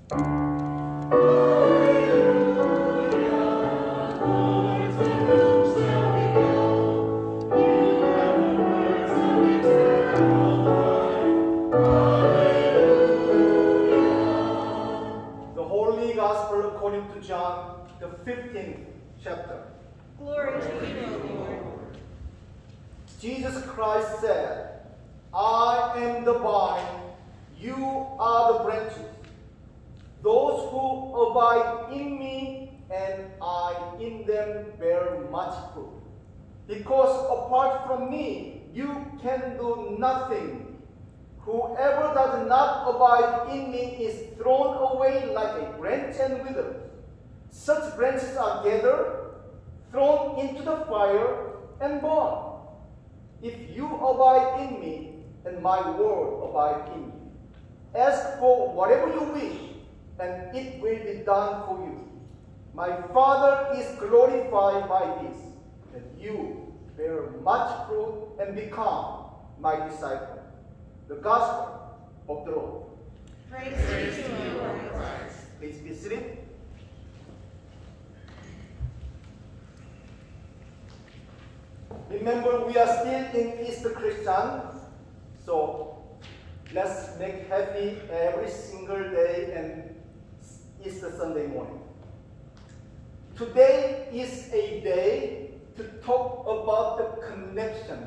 According to John, the 15th chapter. Glory to you, Lord. Jesus Christ said, I am the vine, you are the branches. Those who abide in me and I in them bear much fruit. Because apart from me, you can do nothing. Whoever does not abide in me is thrown away like a branch and withers. Such branches are gathered, thrown into the fire, and burned. If you abide in me, and my word abide in you, ask for whatever you wish, and it will be done for you. My Father is glorified by this, that you bear much fruit and become my disciple. The Gospel of the Lord. Praise to you, Lord Christ. Please be seated. Remember, we are still in Easter Christian, so let's make happy every single day and Easter Sunday morning. Today is a day to talk about the connection.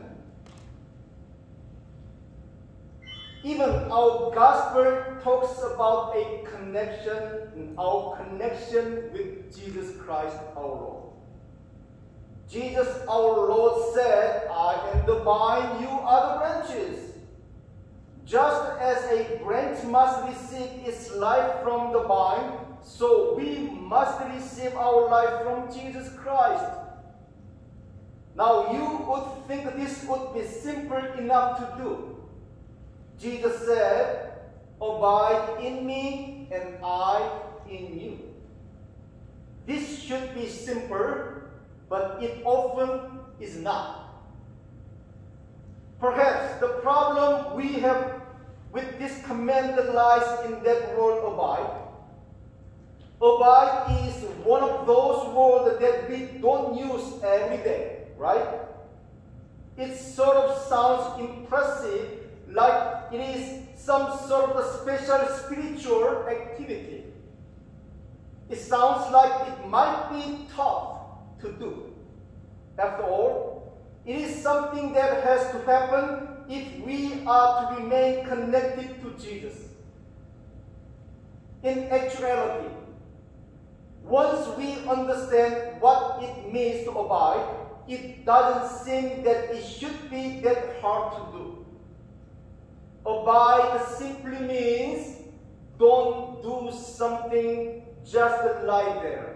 Even our gospel talks about a connection, our connection with Jesus Christ our Lord. Jesus our Lord said, I am the vine, you are the branches. Just as a branch must receive its life from the vine, so we must receive our life from Jesus Christ. Now you would think this would be simple enough to do. Jesus said, abide in me and I in you. This should be simple, but it often is not. Perhaps the problem we have with this command lies in that word abide. Abide is one of those words that we don't use every day, right? It sort of sounds impressive, like it is some sort of a special spiritual activity. It sounds like it might be tough to do. After all, it is something that has to happen if we are to remain connected to Jesus. In actuality, once we understand what it means to abide, it doesn't seem that it should be that hard to do. Abide simply means don't do something, just lie there.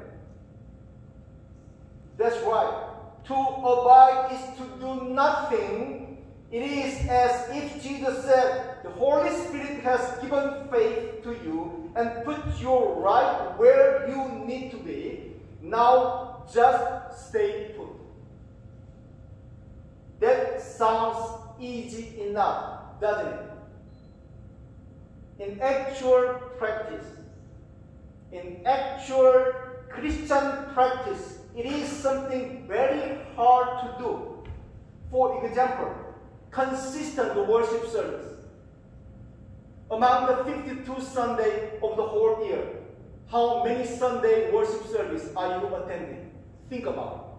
That's right. To abide is to do nothing. It is as if Jesus said, the Holy Spirit has given faith to you and put you right where you need to be. Now just stay put. That sounds easy enough, doesn't it? In actual practice, in actual Christian practice, it is something very hard to do. For example, consistent worship service. Among the 52 Sundays of the whole year, how many Sunday worship service are you attending? Think about it.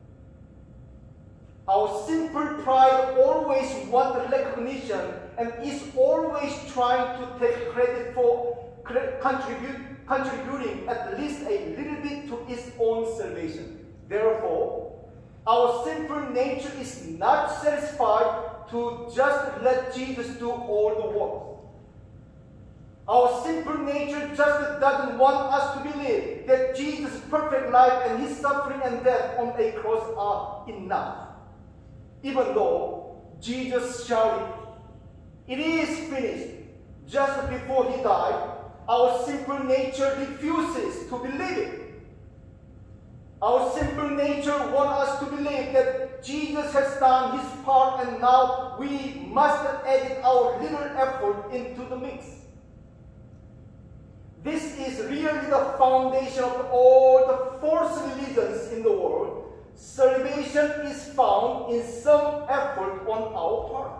Our simple pride always wants recognition and is always trying to take credit for contributing at least a little bit to its own salvation. Therefore, our sinful nature is not satisfied to just let Jesus do all the work. Our sinful nature just doesn't want us to believe that Jesus' perfect life and his suffering and death on a cross are enough. Even though Jesus shouted, "It is finished," just before he died, our sinful nature refuses to believe it. Our sinful nature wants us to believe that Jesus has done his part and now we must add our little effort into the mix. this is really the foundation of all the false religions in the world. Salvation is found in some effort on our part.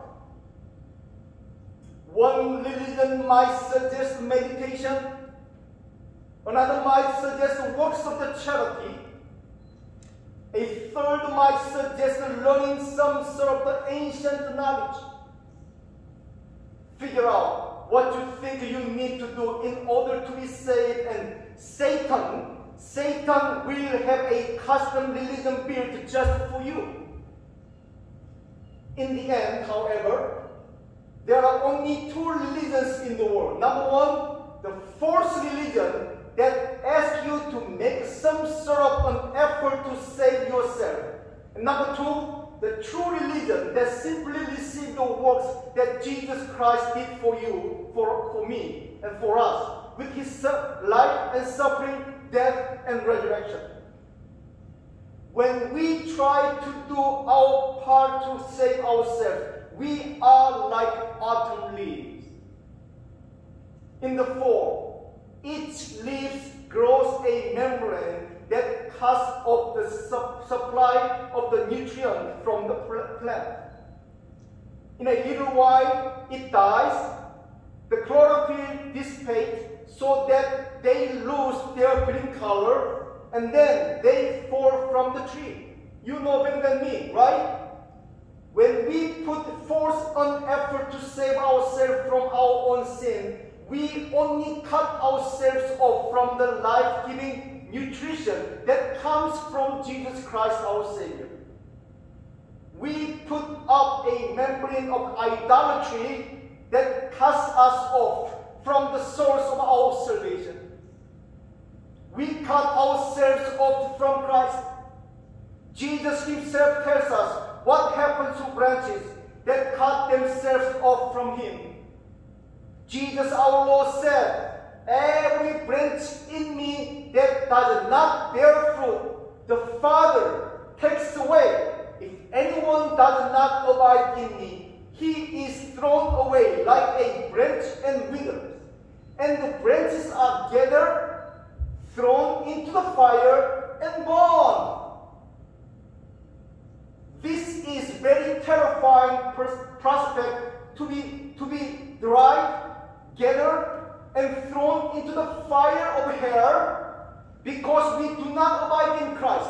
One religion might suggest meditation, another might suggest works of the charity, a third might suggest learning some sort of the ancient knowledge. Figure out what you think you need to do in order to be saved, and Satan will have a custom religion built just for you. In the end, however, there are only two religions in the world. Number one, the false religion that asks you to make some sort of an effort to save yourself. And number two, the true religion that simply receives the works that Jesus Christ did for you, for me, and for us, with his life and suffering, death and resurrection. When we try to do our part to save ourselves, we are like autumn leaves. In the fall, each leaf grows a membrane that cuts off the supply of the nutrient from the plant. In a little while, it dies. The chlorophyll dissipates so that they lose their green color, and then they fall from the tree. You know better than me, right? When we put forth an effort to save ourselves from our own sin, we only cut ourselves off from the life-giving nutrition that comes from Jesus Christ our Savior. We put up a membrane of idolatry that cuts us off from the source of our salvation. We cut ourselves off from Christ. Jesus himself tells us what happens to branches that cut themselves off from him. Jesus our Lord said, "Every branch in me that does not bear fruit, the Father takes away. If anyone does not abide in me, he is thrown away like a branch and withers. And the branches are gathered, thrown into the fire, and burned." This is very terrifying prospect to be dried, gathered, and thrown into the fire of hell because we do not abide in Christ.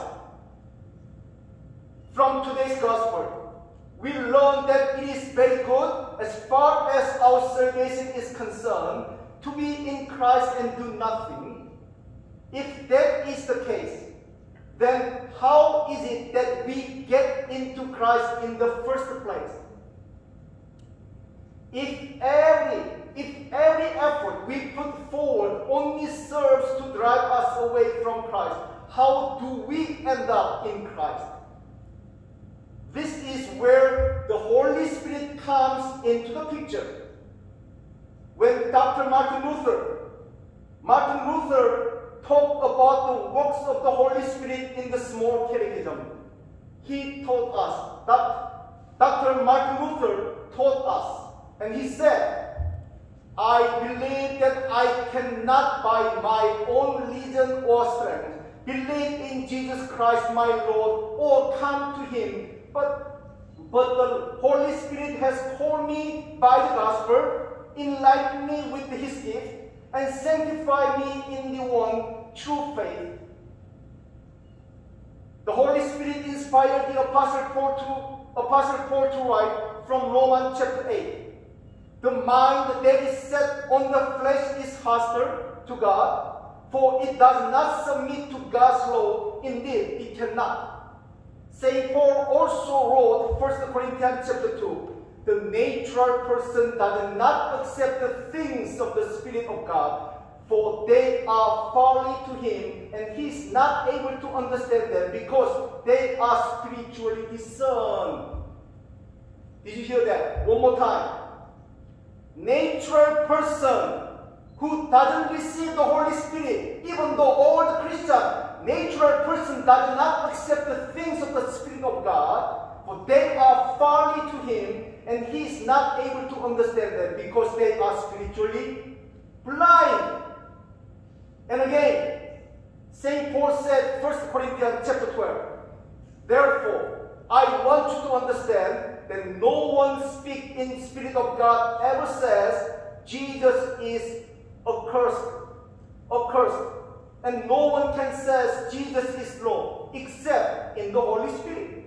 From today's gospel, we learn that it is very good, as far as our salvation is concerned, to be in Christ and do nothing. If that is the case, then how is it that we get into Christ in the first place? If every effort we put forward only serves to drive us away from Christ, how do we end up in Christ? This is where the Holy Spirit comes into the picture. When Dr. Martin Luther talked about the works of the Holy Spirit in the Small Catechism, he taught us, Dr. Martin Luther taught us, and he said, "I believe that I cannot by my own reason or strength believe in Jesus Christ my Lord or come to him, but the Holy Spirit has called me by the gospel, enlightened me with his gift, and sanctified me in the one true faith." The Holy Spirit inspired the Apostle Paul to write from Romans chapter 8. "The mind that is set on the flesh is hostile to God, for it does not submit to God's law. Indeed, it cannot." St. Paul also wrote 1 Corinthians chapter 2. "The natural person does not accept the things of the Spirit of God, for they are folly to him, and he is not able to understand them because they are spiritually discerned." Did you hear that? One more time. Natural person who doesn't receive the Holy Spirit, even though all the Christians, natural person does not accept the things of the Spirit of God, for they are folly to him, and he is not able to understand them because they are spiritually blind. And again, St. Paul said, 1 Corinthians chapter 12, therefore, I want you to understand that no one speak in the Spirit of God ever says Jesus is accursed. And no one can say Jesus is Lord except in the Holy Spirit.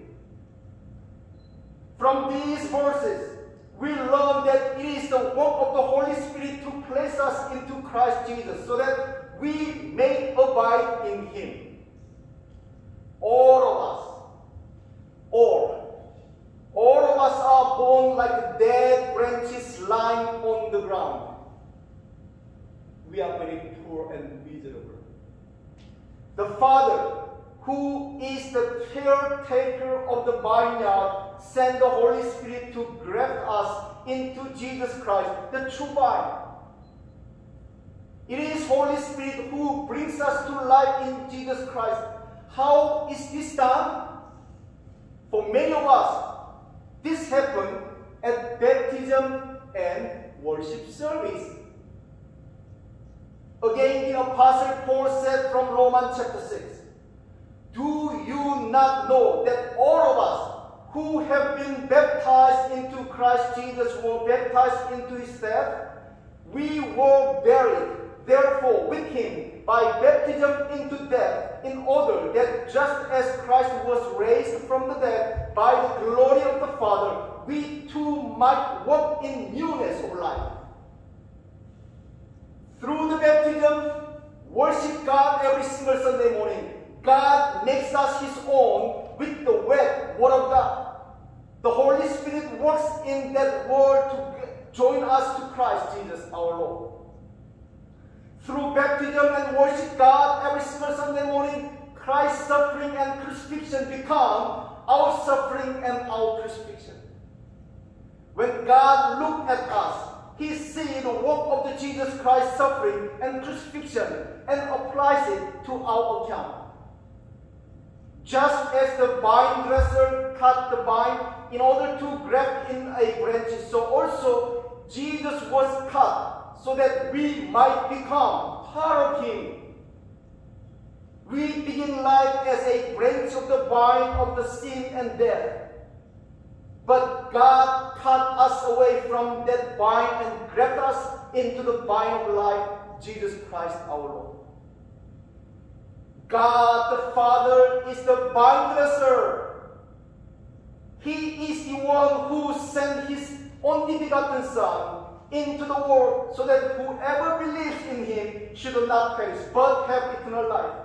From these verses, we learn that it is the work of the Holy Spirit to place us into Christ Jesus so that we may abide in Him. All of us are born like dead branches lying on the ground. We are very poor and miserable. The Father, who is the caretaker of the vineyard, sent the Holy Spirit to graft us into Jesus Christ, the true vine. It is Holy Spirit who brings us to life in Jesus Christ. How is this done? For many of us, this happened at baptism and worship service. Again, the Apostle Paul said from Romans chapter 6, do you not know that all of us who have been baptized into Christ Jesus were baptized into His death? We were buried, therefore, with Him by baptism into death, in order that just as Christ was raised from the dead by the glory of the Father, we too might walk in newness of life. Through the baptism, worship God every single Sunday morning. God makes us His own with the wet Word of God. The Holy Spirit works in that Word to join us to Christ Jesus our Lord. Through baptism and worship God every single Sunday morning, Christ's suffering and crucifixion become our suffering and our crucifixion. When God looked at us, He sees the work of the Jesus Christ suffering and crucifixion and applies it to our account. Just as the vine dresser cut the vine in order to graft in a branch, so also Jesus was cut so that we might become part of Him. We begin life as a branch of the vine of the sin and death. But God cut us away from that vine and grafted us into the vine of life, Jesus Christ our Lord. God the Father is the vine dresser. He is the one who sent His only begotten Son into the world so that whoever believes in Him should not perish but have eternal life.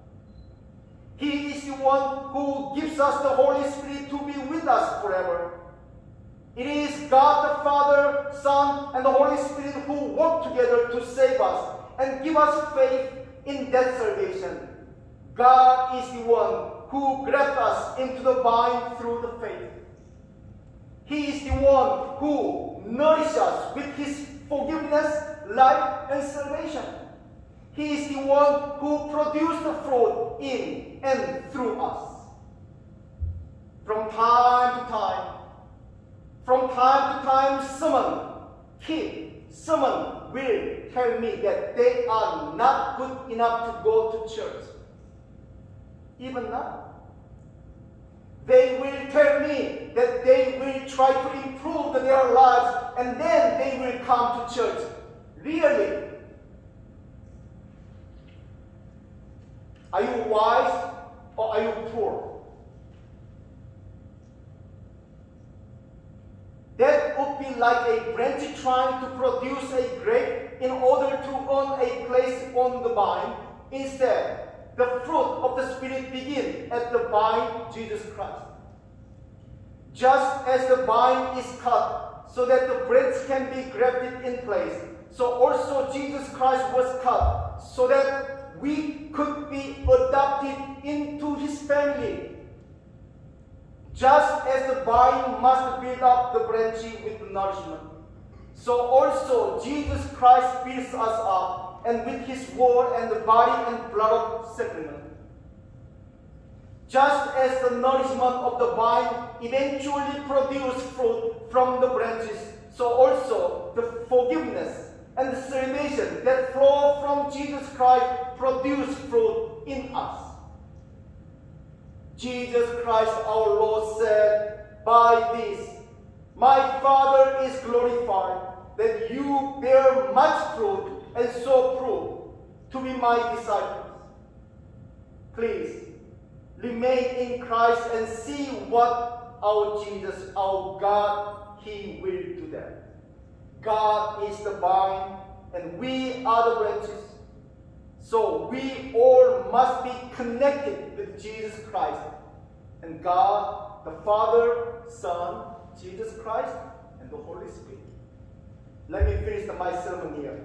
He is the one who gives us the Holy Spirit to be with us forever. It is God the Father, Son, and the Holy Spirit who work together to save us and give us faith in that salvation. God is the one who grafts us into the vine through the faith. He is the one who nourishes us with His forgiveness, life, and salvation. He is the one who produces the fruit in and through us. From time to time, someone will tell me that they are not good enough to go to church. Even now, they will tell me that they will try to improve their lives and then they will come to church. Really? Are you wise or are you poor? That would be like a branch trying to produce a grape in order to earn a place on the vine. Instead, the fruit of the Spirit begins at the vine, Jesus Christ. Just as the vine is cut so that the branch can be grafted in place, so also Jesus Christ was cut so that we could be adopted into His family. Just as the vine must build up the branch with nourishment, so also Jesus Christ builds us up, and with His word and the body and blood of sacrament. Just as the nourishment of the vine eventually produces fruit from the branches, so also the forgiveness and the salvation that flow from Jesus Christ produce fruit in us. Jesus Christ our Lord said, "By this my Father is glorified, that you bear much fruit and so prove to be my disciples." Please remain in Christ and see what our Jesus, our God, He will do that. God is the vine and we are the branches. So we all must be connected with Jesus Christ and God, the Father, Son, Jesus Christ, and the Holy Spirit. Let me finish my sermon here.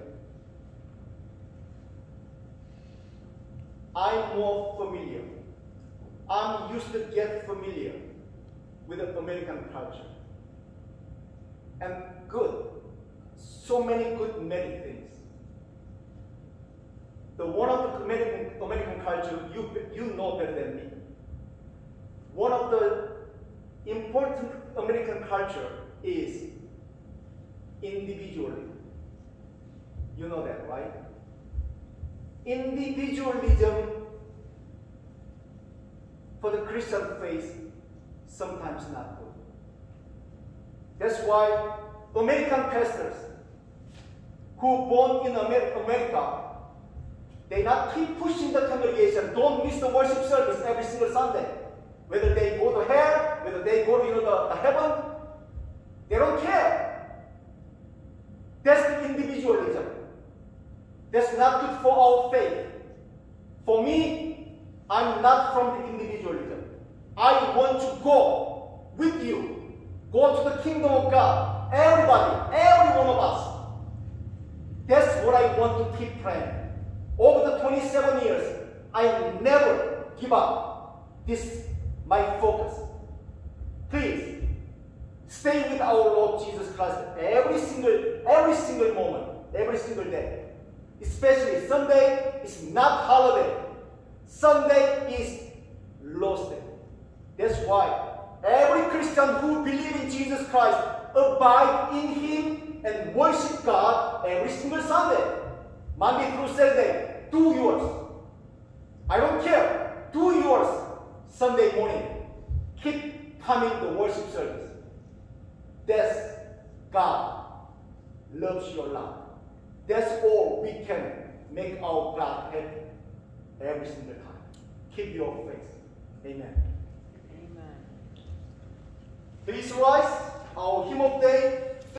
I'm more familiar. I'm used to get familiar with the American culture. And good. So many good, many things. The one of the American culture, you know better than me. One of the important American culture is individualism. You know that, right? Individualism for the Christian faith sometimes not good. That's why American pastors who born in America, they not keep pushing the congregation. Don't miss the worship service every single Sunday. Whether they go to hell, whether they go to the heaven, they don't care. That's the individualism. That's not good for our faith. For me, I'm not from the individualism. I want to go with you. Go to the kingdom of God. Everybody, every one of us. That's what I want to keep praying. Over the 27 years, I never give up. This my focus. Please, stay with our Lord Jesus Christ every single moment, every single day. Especially Sunday is not holiday. Sunday is Lord's Day. That's why every Christian who believes in Jesus Christ abide in Him and worship God every single Sunday. Monday through Saturday, do yours. I don't care. Do yours Sunday morning. Keep coming to worship service. That's God loves your life. That's all we can make our God happy every single time. Keep your faith. Amen. Amen. Please rise. Our hymn of day.